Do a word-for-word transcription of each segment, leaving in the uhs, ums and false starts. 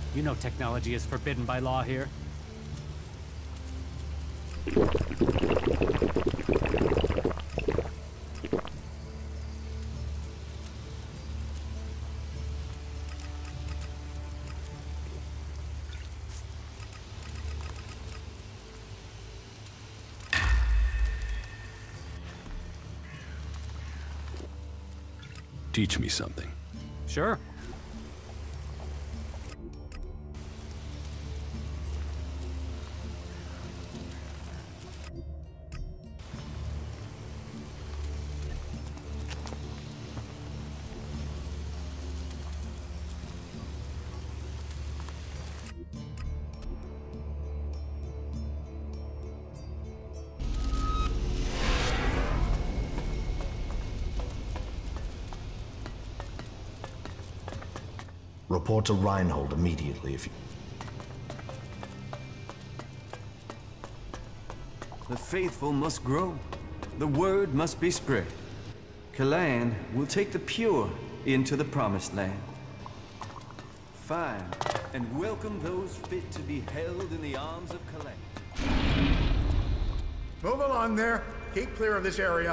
You know technology is forbidden by law here. Teach me something. Sure. Report to Reinhold immediately if you... The faithful must grow. The word must be spread. Kalan will take the pure into the promised land. Find and welcome those fit to be held in the arms of Kalan. Move along there. Keep clear of this area.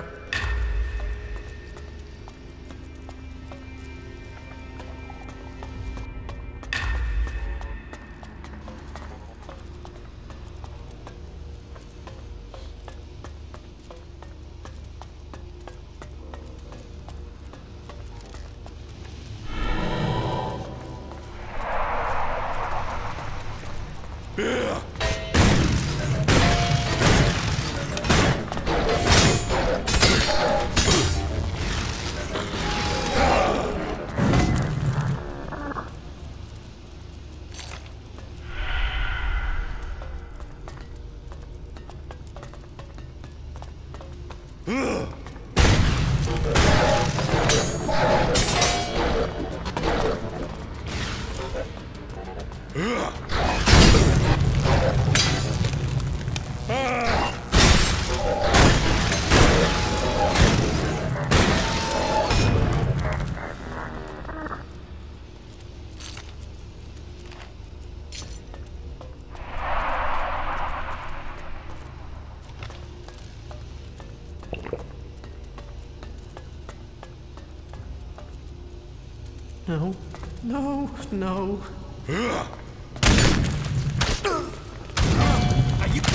No, no, no. Are you...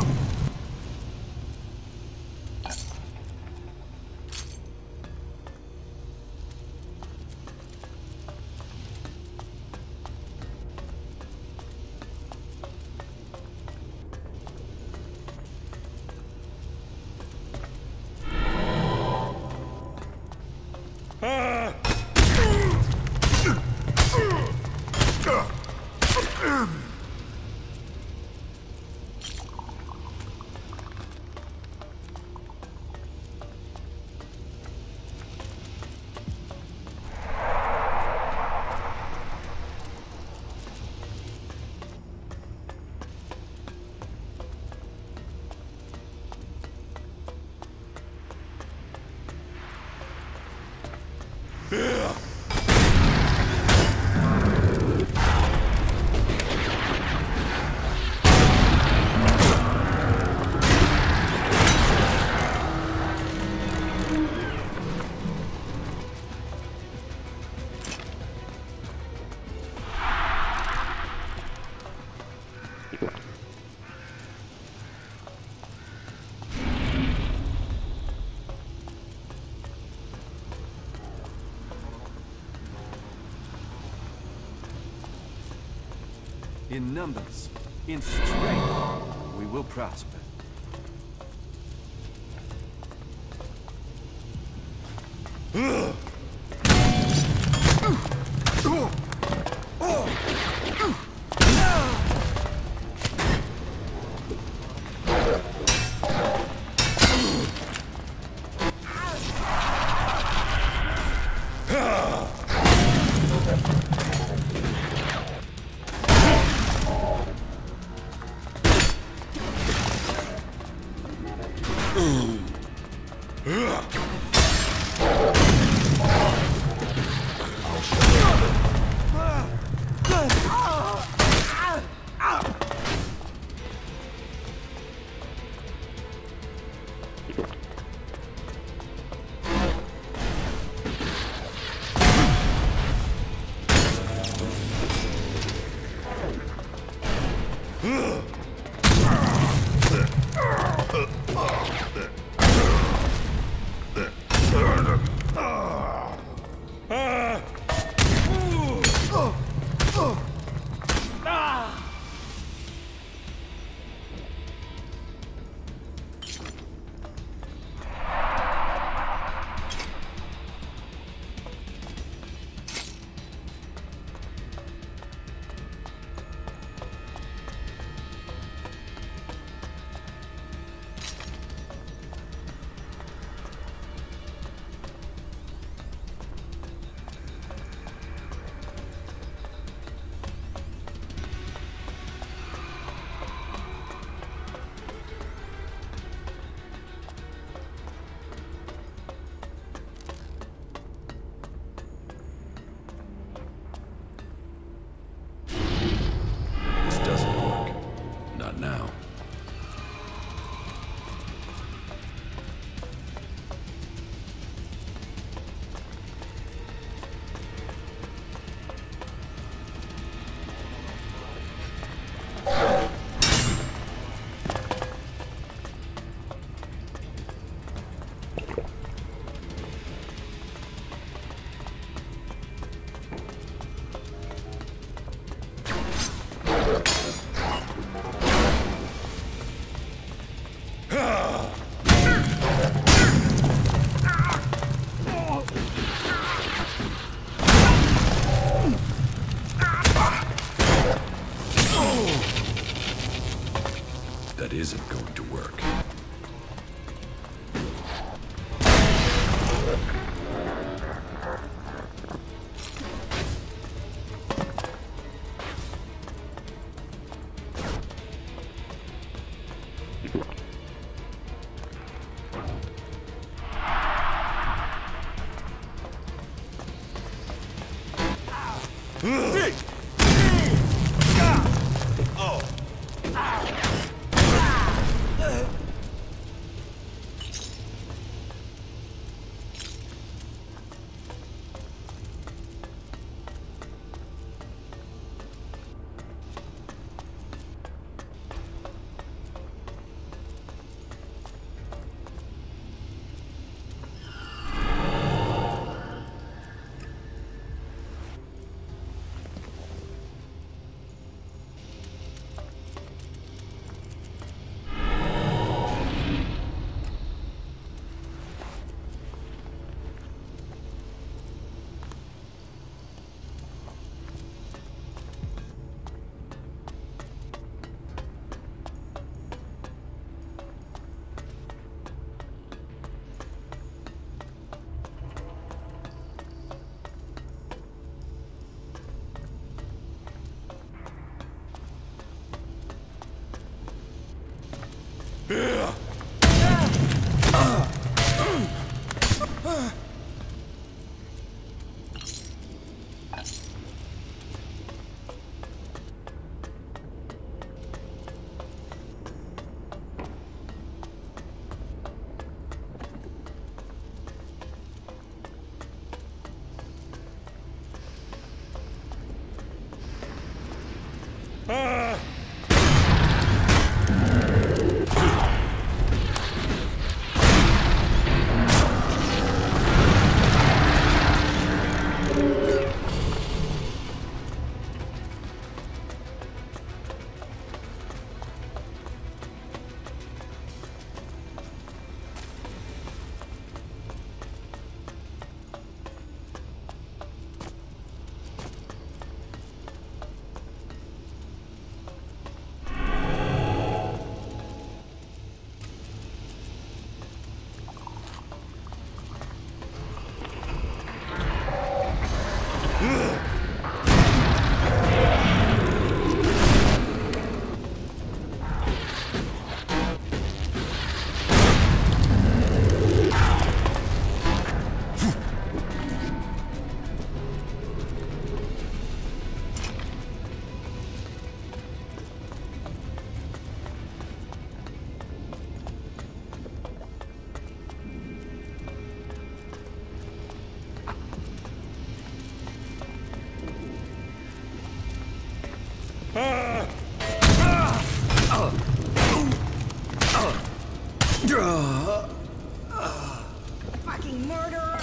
In numbers, in strength, we will prosper. isn't going to work. Fucking murderer!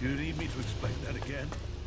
You need me to explain that again?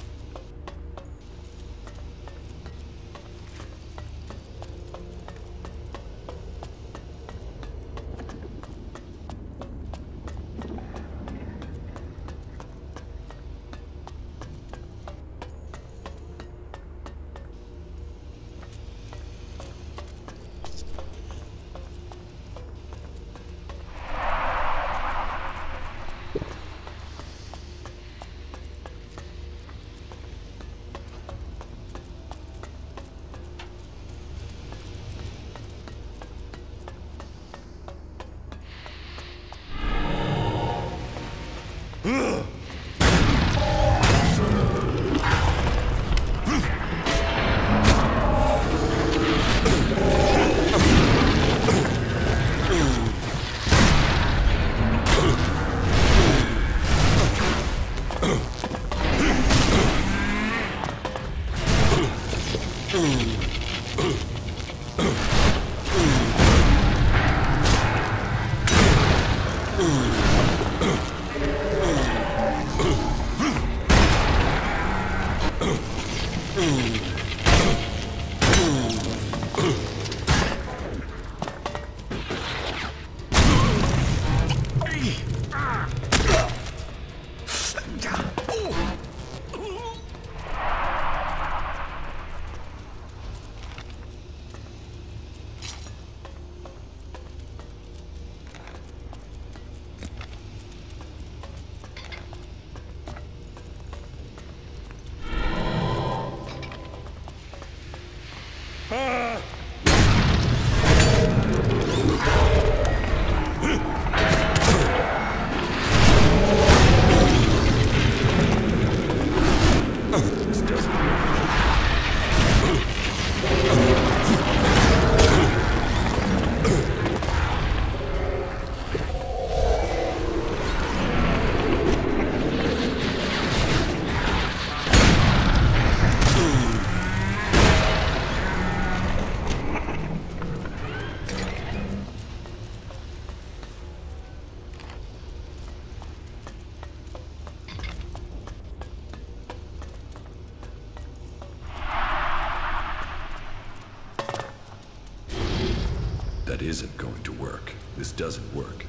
That isn't going to work. This doesn't work.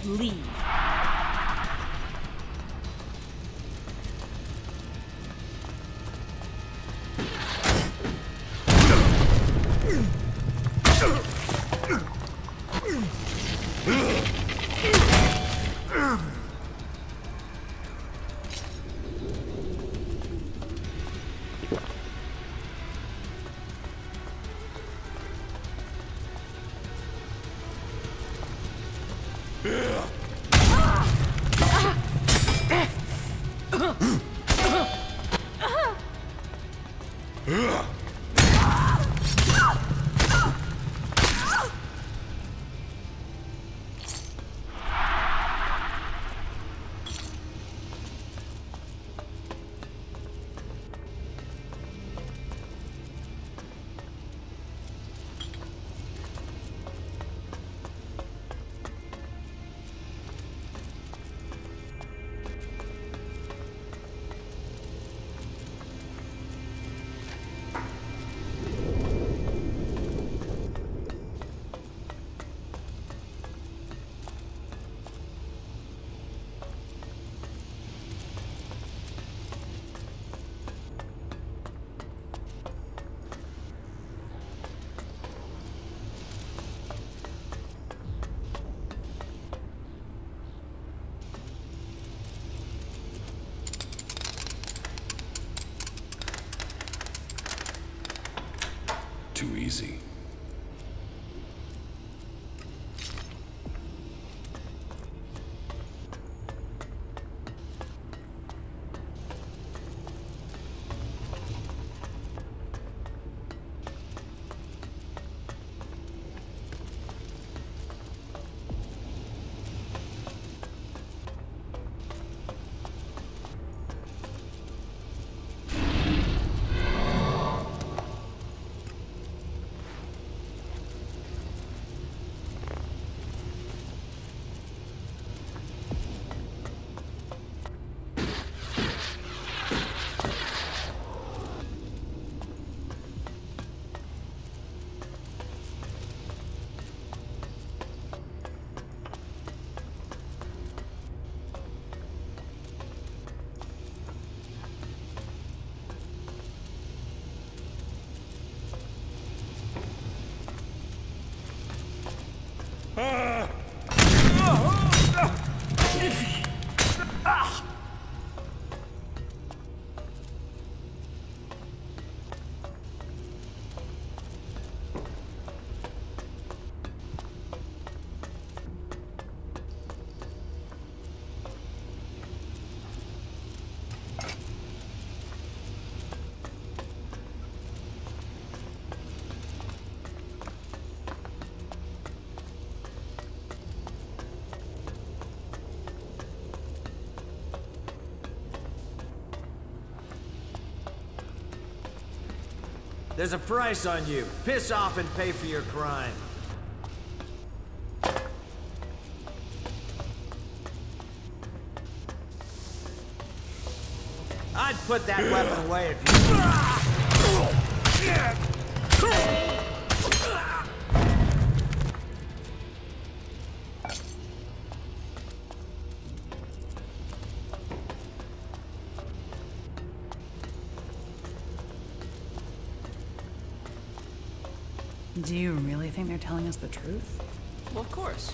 leave. Too easy. There's a price on you. Piss off and pay for your crime. I'd put that weapon away if you... Do you really think they're telling us the truth? Well, of course.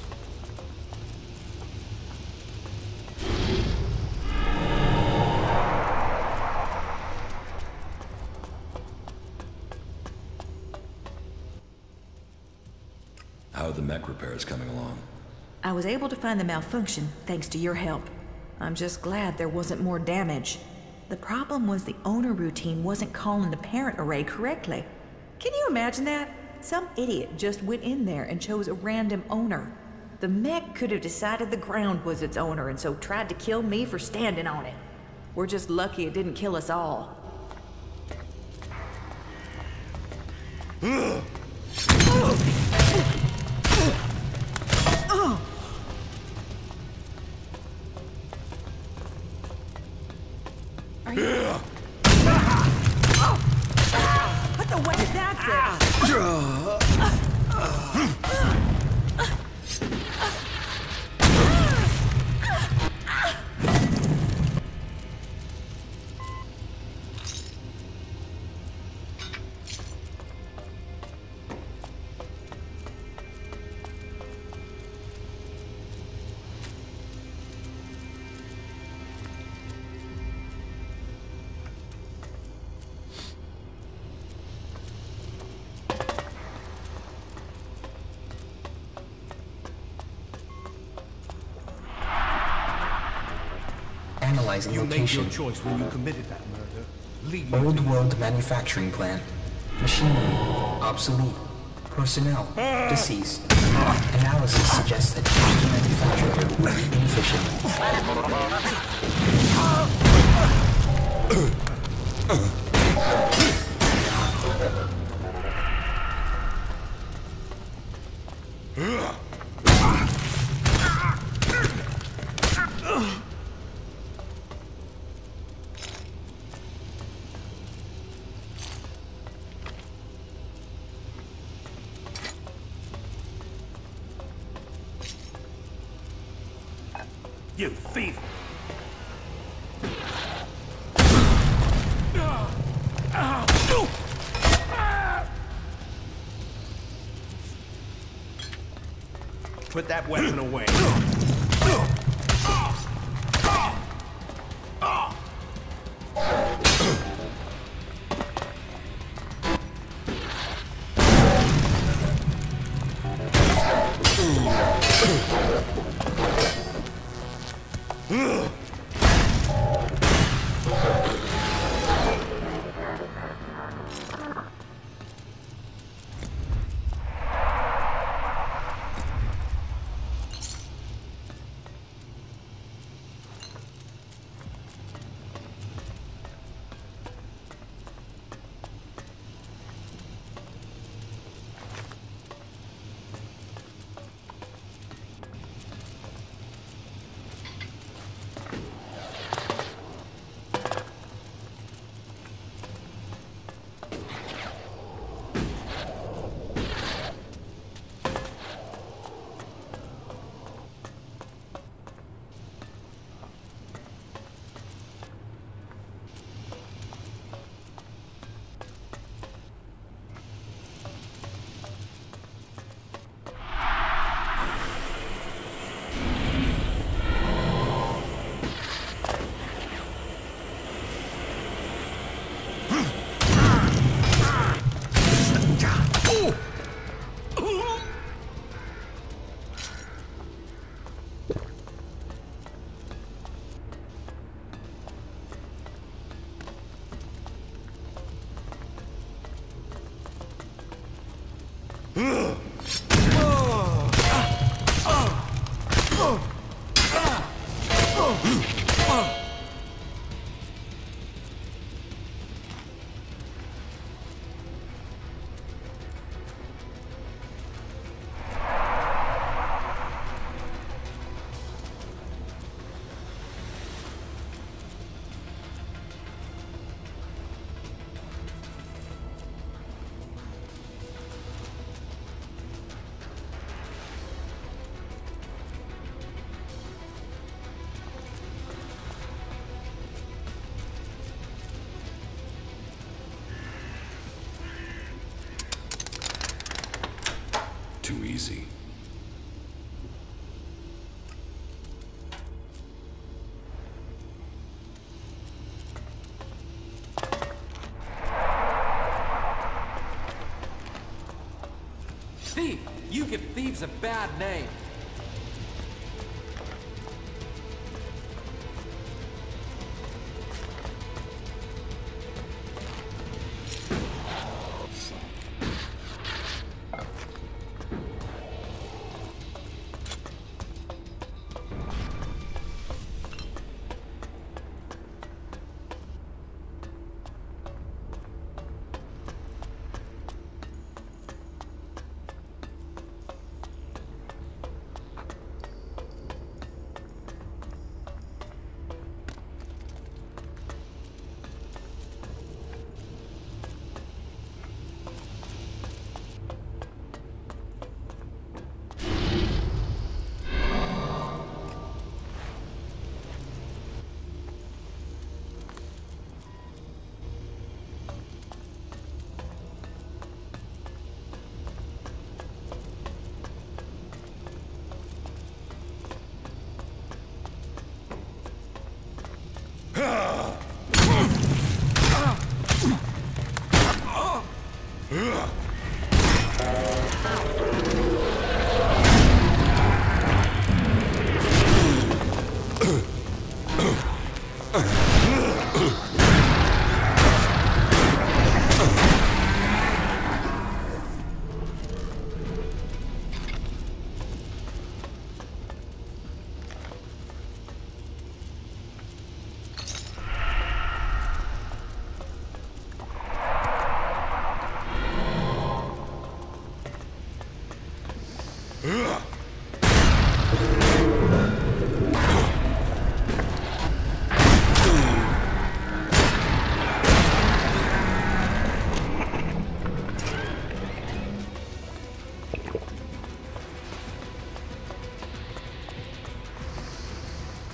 How are the mech repairs coming along? I was able to find the malfunction thanks to your help. I'm just glad there wasn't more damage. The problem was the owner routine wasn't calling the parent array correctly. Can you imagine that? Some idiot just went in there and chose a random owner. The mech could have decided the ground was its owner and so tried to kill me for standing on it. We're just lucky it didn't kill us all. Are you... What the way did that sound? finalizing You made location. your choice when you committed that murder. Lead me Old to- world manufacturing plant. Machinery obsolete. Personnel deceased. Analysis suggests that the manufacturer would be inefficient. You thief! Put that weapon away. Too easy. Thief! You give thieves a bad name.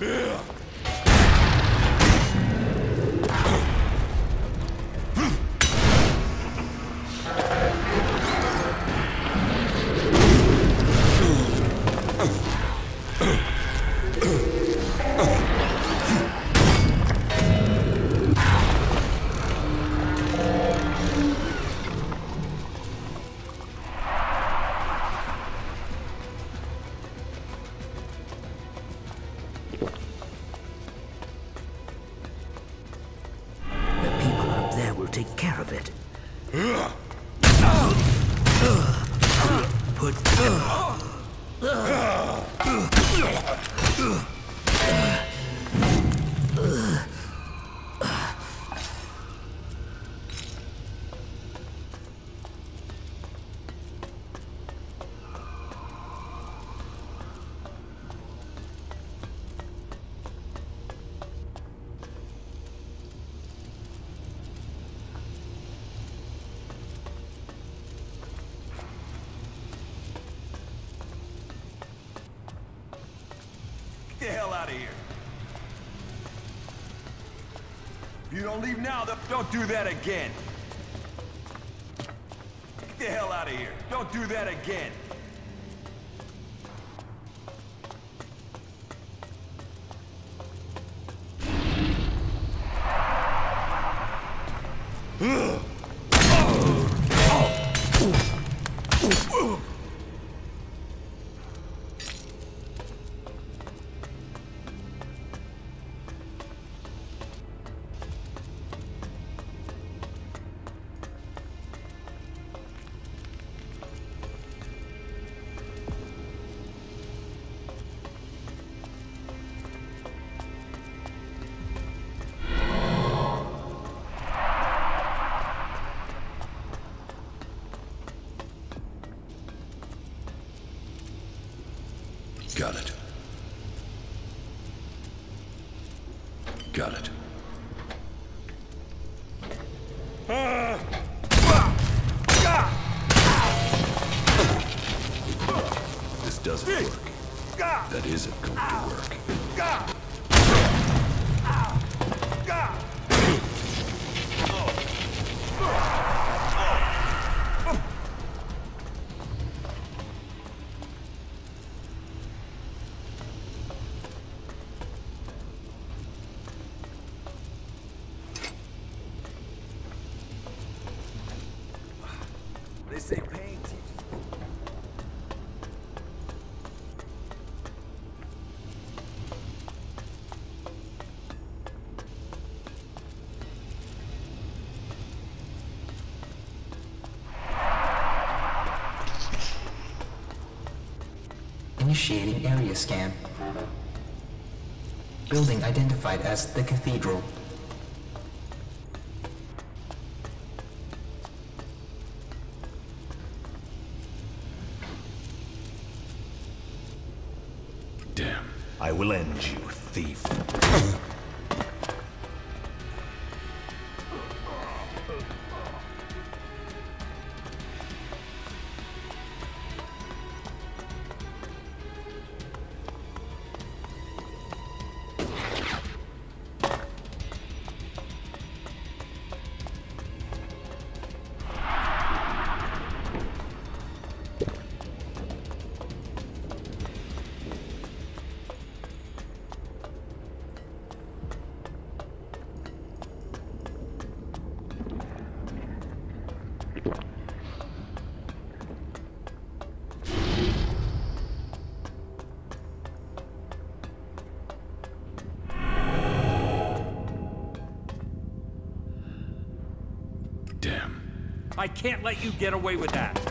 Take care of it. Put. Get the hell out of here. If you don't leave now, don't do that again. Get the hell out of here. Don't do that again. Got it. Got it. This doesn't work. That isn't going to work. They say pain teaches. Initiating area scan. Building identified as the Cathedral. Damn. I will end you, thief. Damn. I can't let you get away with that.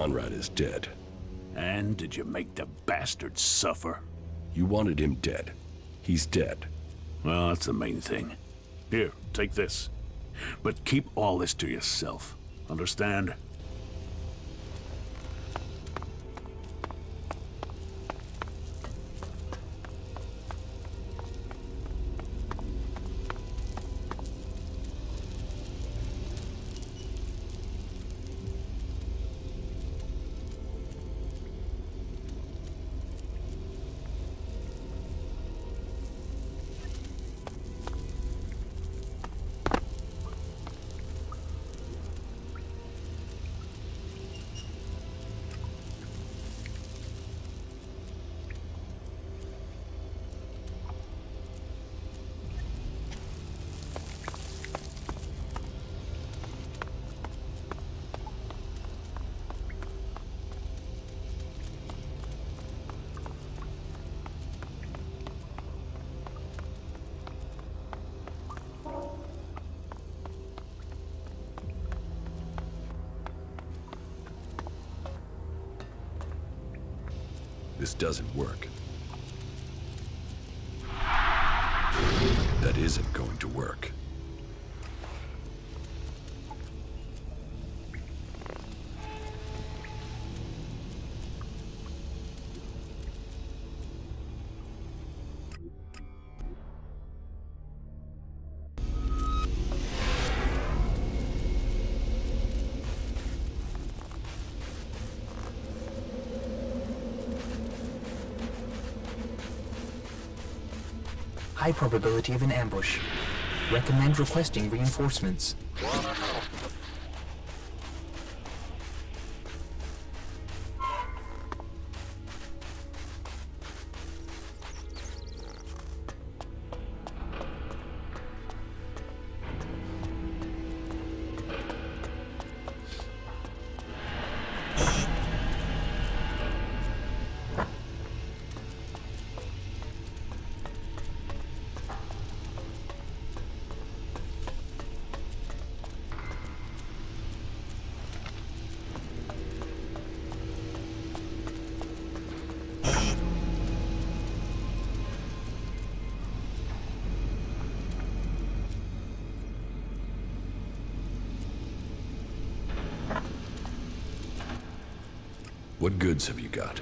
Conrad is dead. And did you make the bastard suffer? You wanted him dead. He's dead. Well, that's the main thing. Here, take this. But keep all this to yourself. Understand? This doesn't work. That isn't going to work. High probability of an ambush. Recommend requesting reinforcements. What goods have you got?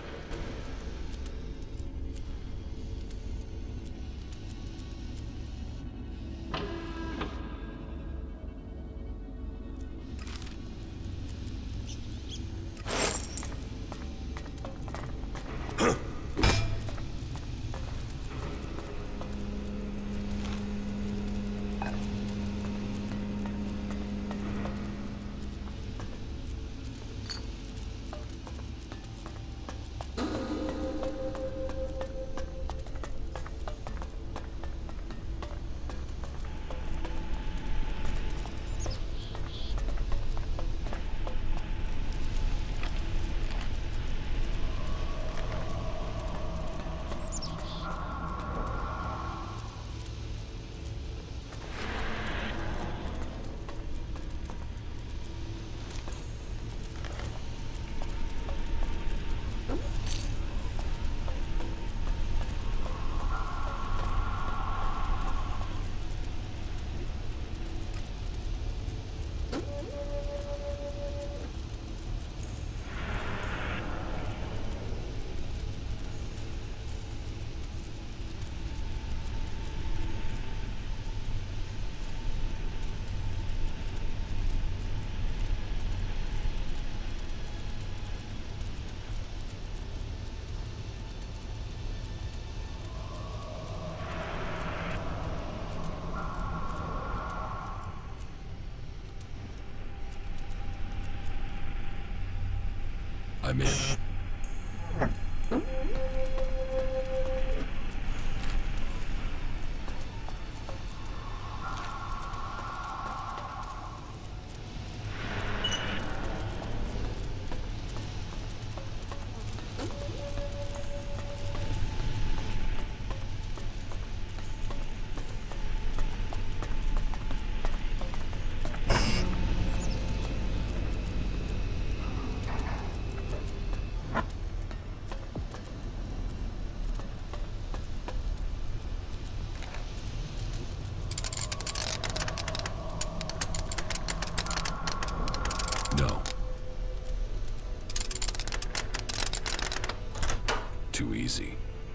I'm in. No. Too easy.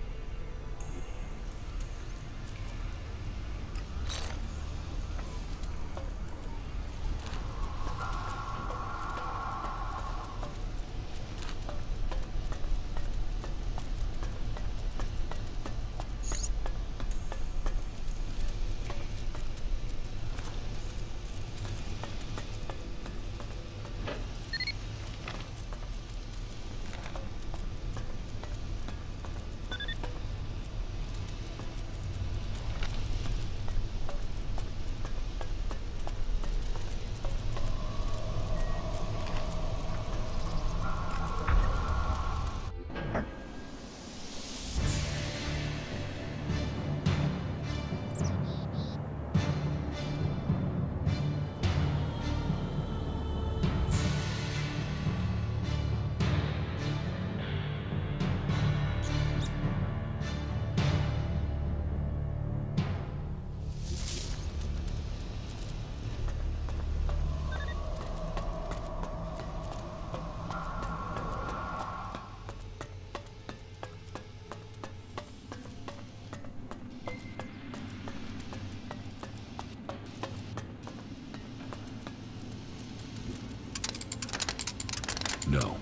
No.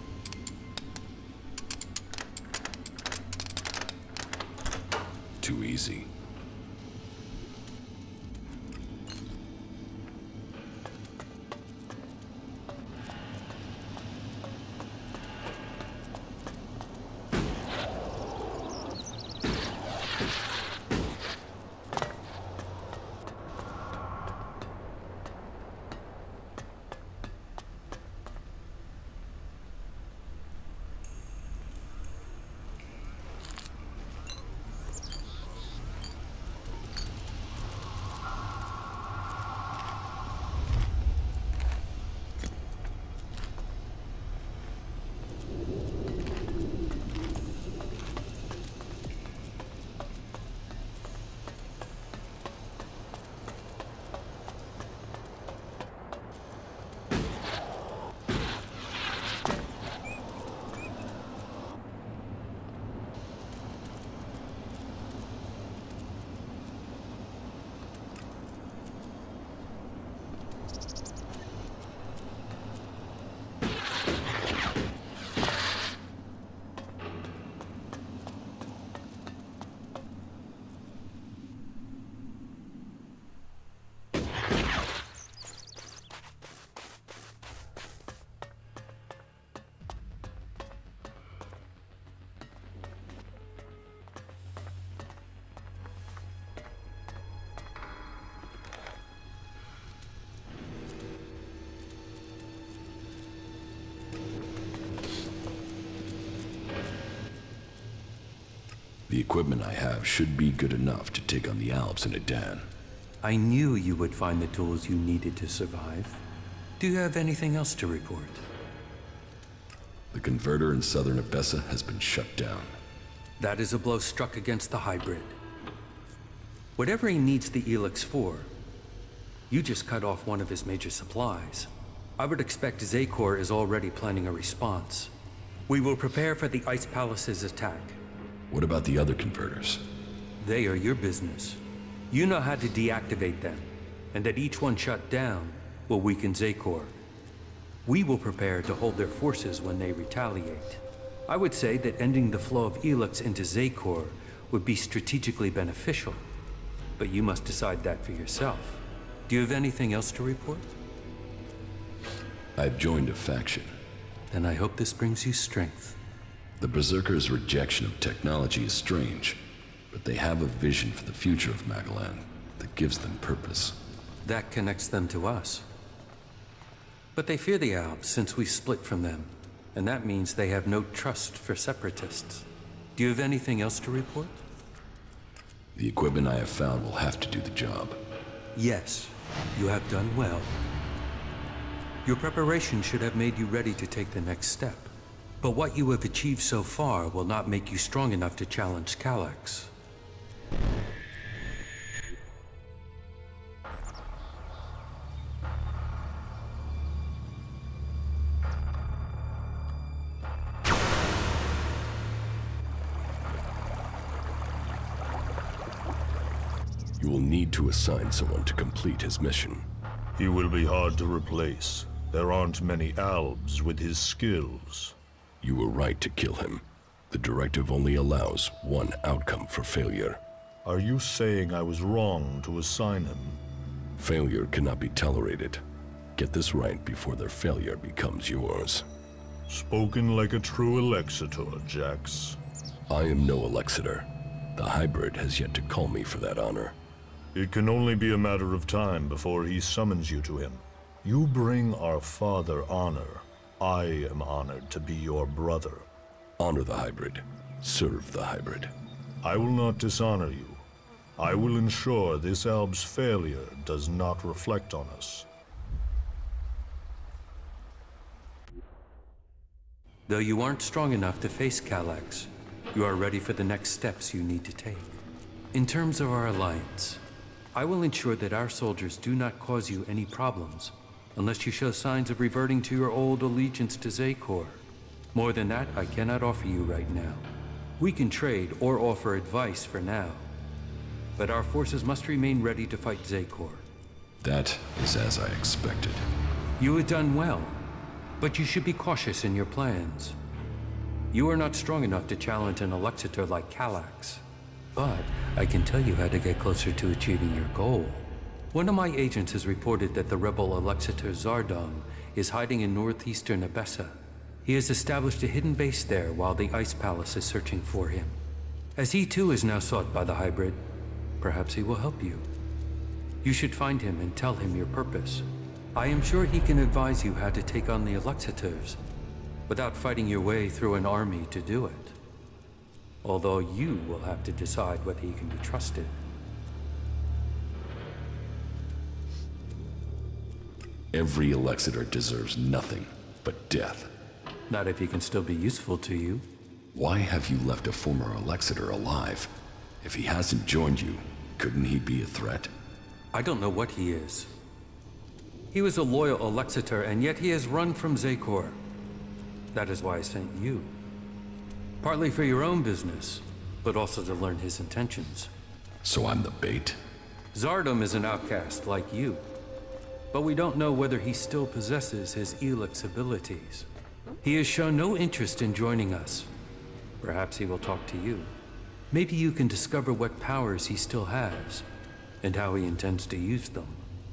Too easy. The equipment I have should be good enough to take on the Alps and Adan. I knew you would find the tools you needed to survive. Do you have anything else to report? The converter in southern Abessa has been shut down. That is a blow struck against the hybrid. Whatever he needs the Elix for, you just cut off one of his major supplies. I would expect Xacor is already planning a response. We will prepare for the Ice Palace's attack. What about the other converters? They are your business. You know how to deactivate them, and that each one shut down will weaken Xacor. We will prepare to hold their forces when they retaliate. I would say that ending the flow of Elix into Xacor would be strategically beneficial, but you must decide that for yourself. Do you have anything else to report? I've joined a faction. Then I hope this brings you strength. The Berserkers' rejection of technology is strange, but they have a vision for the future of Magalan that gives them purpose. That connects them to us. But they fear the Alps since we split from them, and that means they have no trust for separatists. Do you have anything else to report? The equipment I have found will have to do the job. Yes, you have done well. Your preparation should have made you ready to take the next step. But what you have achieved so far will not make you strong enough to challenge Kallax. You will need to assign someone to complete his mission. He will be hard to replace. There aren't many Albs with his skills. You were right to kill him. The directive only allows one outcome for failure. Are you saying I was wrong to assign him? Failure cannot be tolerated. Get this right before their failure becomes yours. Spoken like a true Alexitor, Jax. I am no Alexitor. The hybrid has yet to call me for that honor. It can only be a matter of time before he summons you to him. You bring our father honor. I am honored to be your brother. Honor the hybrid. Serve the hybrid. I will not dishonor you. I will ensure this Alb's failure does not reflect on us. Though you aren't strong enough to face Kallax, you are ready for the next steps you need to take. In terms of our alliance, I will ensure that our soldiers do not cause you any problems unless you show signs of reverting to your old allegiance to Xacor. More than that, I cannot offer you right now. We can trade or offer advice for now, but our forces must remain ready to fight Xacor. That is as I expected. You have done well, but you should be cautious in your plans. You are not strong enough to challenge an Alexitor like Kallax, but I can tell you how to get closer to achieving your goal. One of my agents has reported that the rebel Alexitor Zardom is hiding in northeastern Abessa. He has established a hidden base there while the Ice Palace is searching for him. As he too is now sought by the hybrid, perhaps he will help you. You should find him and tell him your purpose. I am sure he can advise you how to take on the Alexitors without fighting your way through an army to do it. Although you will have to decide whether he can be trusted. Every Alexitor deserves nothing but death. Not if he can still be useful to you. Why have you left a former Alexitor alive? If he hasn't joined you, couldn't he be a threat? I don't know what he is. He was a loyal Alexitor, and yet he has run from Xacor. That is why I sent you. Partly for your own business, but also to learn his intentions. So I'm the bait? Zardom is an outcast like you, but we don't know whether he still possesses his Elex abilities. He has shown no interest in joining us. Perhaps he will talk to you. Maybe you can discover what powers he still has, and how he intends to use them.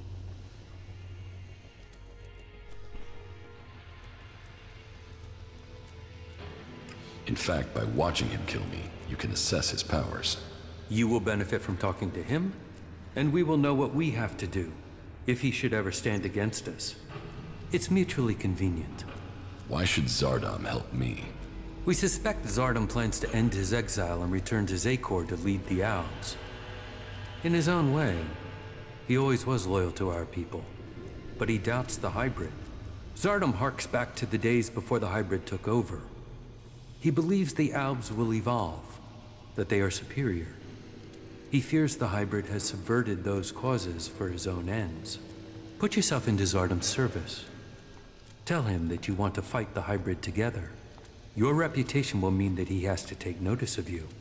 In fact, by watching him kill me, you can assess his powers. You will benefit from talking to him, and we will know what we have to do, if he should ever stand against us. It's mutually convenient. Why should Zardom help me? We suspect Zardom plans to end his exile and return to Xacor to lead the Albs. In his own way, he always was loyal to our people, but he doubts the hybrid. Zardom harks back to the days before the hybrid took over. He believes the Albs will evolve, that they are superior. He fears the hybrid has subverted those causes for his own ends. Put yourself into Zardom's service. Tell him that you want to fight the hybrid together. Your reputation will mean that he has to take notice of you.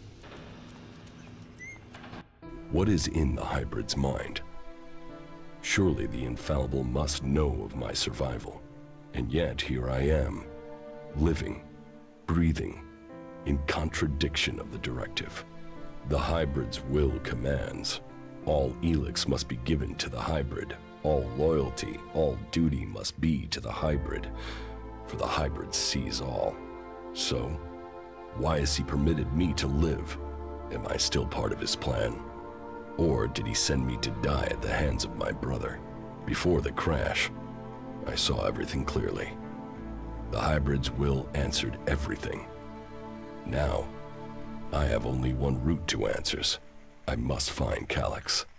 What is in the hybrid's mind? Surely the infallible must know of my survival. And yet here I am, living, breathing, in contradiction of the directive. The hybrid's will commands. All Elex must be given to the hybrid. All loyalty, all duty must be to the hybrid, for the hybrid sees all. So, why has he permitted me to live? Am I still part of his plan? Or did he send me to die at the hands of my brother? Before the crash, I saw everything clearly. The hybrid's will answered everything. Now, I have only one route to answers. I must find Kallax.